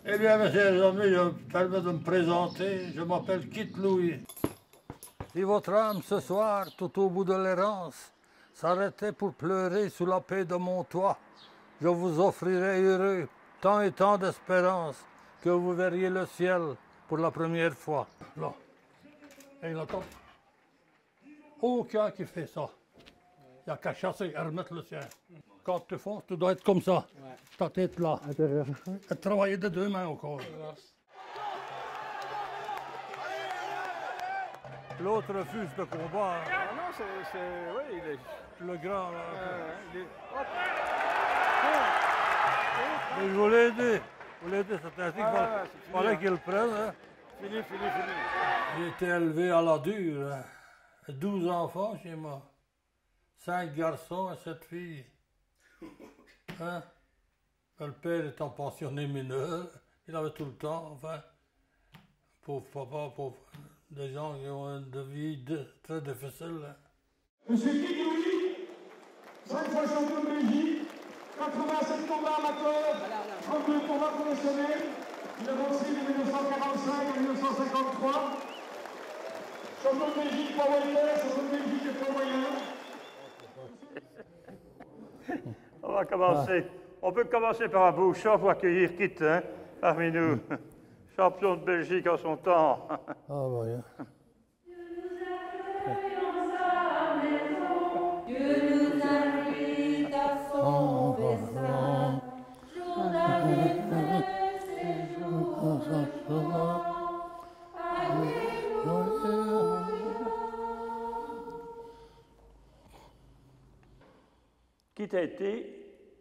Eh bien, messieurs les amis, je me permets de me présenter. Je m'appelle Kit Louis. Si votre âme ce soir, tout au bout de l'errance, s'arrêtait pour pleurer sous la paix de mon toit, je vous offrirai heureux tant et tant d'espérance que vous verriez le ciel pour la première fois. Là. Et là, aucun qui fait ça. Il n'y a qu'à chasser et remettre le sien. Quand tu fonces, tu dois être comme ça. Ouais. Ta tête là. Et travailler de deux mains encore. L'autre refuse de combat. Ah non, oui, il est... Le grand là. Mais je voulais aider. C'était ainsi qu'il fallait qu'il le prenne. Hein. Fini. J'ai été élevé à la dure. Hein. 12 enfants chez moi. 5 garçons et 7 filles. Hein? Le père étant pensionné mineur, il avait tout le temps, enfin, pauvre papa, pauvre, des gens qui ont une vie très difficile. Hein. Monsieur Kit Louis, 5 fois champion de Belgique, 87 combats amateurs, 32 combats professionnels, il a boxé de 1945 à 1953. Champion de Belgique poids welter, champion de Belgique et poids moyen. On va commencer. On peut commencer par un beau chant pour accueillir Kit, hein, parmi nous. Champion de Belgique en son temps. Ah, voyons. Kit a été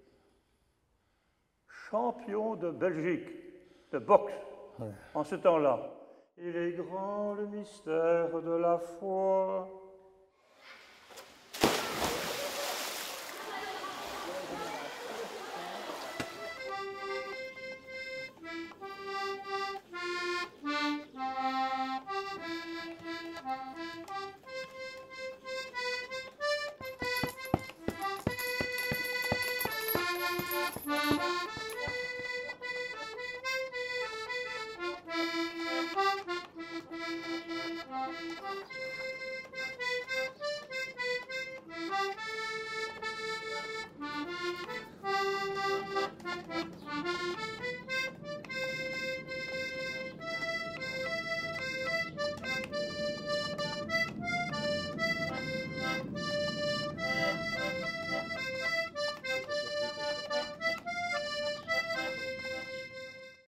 champion de Belgique de boxe en ce temps-là. Il est grand le mystère de la foi.